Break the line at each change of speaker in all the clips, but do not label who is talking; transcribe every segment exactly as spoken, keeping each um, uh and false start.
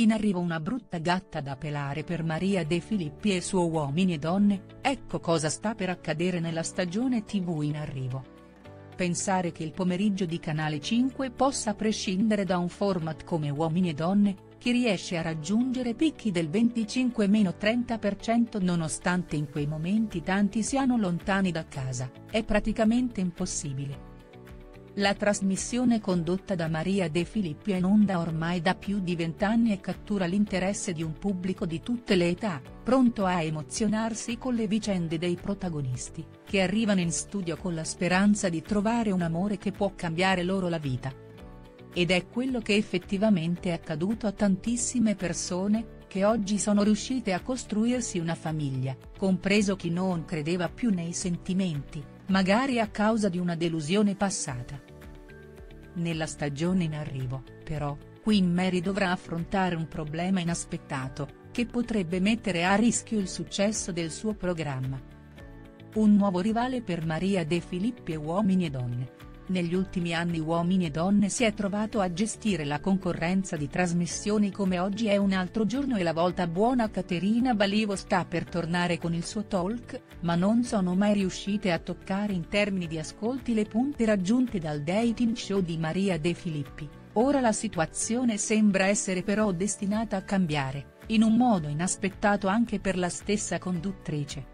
In arrivo una brutta gatta da pelare per Maria De Filippi e suo Uomini e Donne, ecco cosa sta per accadere nella stagione tivù in arrivo. Pensare che il pomeriggio di Canale cinque possa prescindere da un format come Uomini e Donne, che riesce a raggiungere picchi del venticinque trenta per cento nonostante in quei momenti tanti siano lontani da casa, è praticamente impossibile. La trasmissione condotta da Maria De Filippi è in onda ormai da più di vent'anni e cattura l'interesse di un pubblico di tutte le età, pronto a emozionarsi con le vicende dei protagonisti, che arrivano in studio con la speranza di trovare un amore che può cambiare loro la vita. Ed è quello che effettivamente è accaduto a tantissime persone, che oggi sono riuscite a costruirsi una famiglia, compreso chi non credeva più nei sentimenti, magari a causa di una delusione passata. Nella stagione in arrivo, però, Queen Mary dovrà affrontare un problema inaspettato, che potrebbe mettere a rischio il successo del suo programma. Un nuovo rivale per Maria De Filippi e Uomini e Donne. Negli ultimi anni Uomini e Donne si è trovato a gestire la concorrenza di trasmissioni come Oggi è un altro giorno e La volta buona. Caterina Balivo sta per tornare con il suo talk, ma non sono mai riuscite a toccare in termini di ascolti le punte raggiunte dal dating show di Maria De Filippi. Ora la situazione sembra essere però destinata a cambiare, in un modo inaspettato anche per la stessa conduttrice.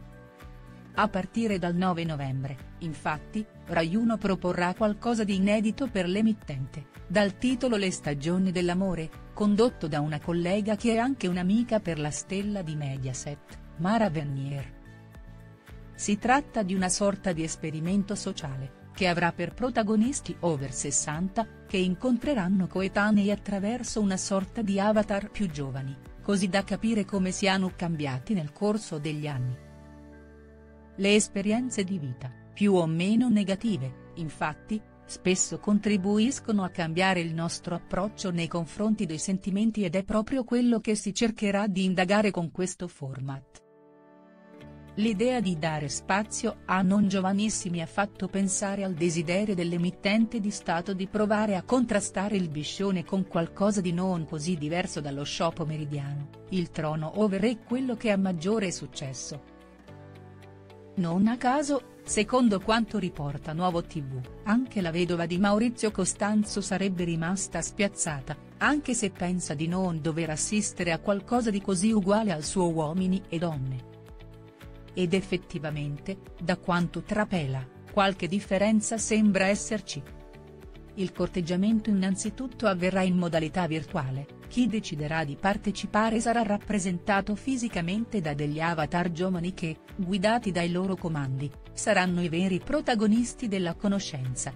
A partire dal nove novembre, infatti, Rai uno proporrà qualcosa di inedito per l'emittente, dal titolo Le stagioni dell'amore, condotto da una collega che è anche un'amica per la stella di Mediaset, Mara Venier. Si tratta di una sorta di esperimento sociale, che avrà per protagonisti over sessanta, che incontreranno coetanei attraverso una sorta di avatar più giovani, così da capire come siano cambiati nel corso degli anni. Le esperienze di vita, più o meno negative, infatti, spesso contribuiscono a cambiare il nostro approccio nei confronti dei sentimenti ed è proprio quello che si cercherà di indagare con questo format. L'idea di dare spazio a non giovanissimi ha fatto pensare al desiderio dell'emittente di Stato di provare a contrastare il biscione con qualcosa di non così diverso dallo show pomeridiano. Il trono over è quello che ha maggiore successo. Non a caso, secondo quanto riporta Nuovo tivù, anche la vedova di Maurizio Costanzo sarebbe rimasta spiazzata, anche se pensa di non dover assistere a qualcosa di così uguale al suo Uomini e Donne. Ed effettivamente, da quanto trapela, qualche differenza sembra esserci. Il corteggiamento innanzitutto avverrà in modalità virtuale, chi deciderà di partecipare sarà rappresentato fisicamente da degli avatar giovani che, guidati dai loro comandi, saranno i veri protagonisti della conoscenza.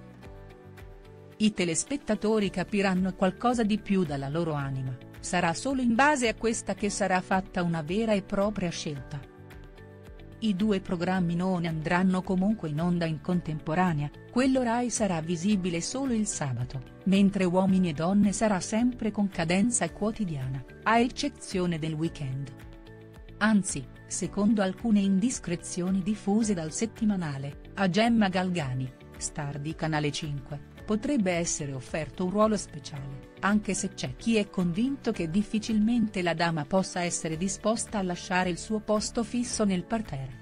I telespettatori capiranno qualcosa di più dalla loro anima, sarà solo in base a questa che sarà fatta una vera e propria scelta. I due programmi non andranno comunque in onda in contemporanea, quello Rai sarà visibile solo il sabato, mentre Uomini e Donne sarà sempre con cadenza quotidiana, a eccezione del weekend. Anzi, secondo alcune indiscrezioni diffuse dal settimanale, a Gemma Galgani, star di Canale cinque, potrebbe essere offerto un ruolo speciale, anche se c'è chi è convinto che difficilmente la dama possa essere disposta a lasciare il suo posto fisso nel parterre.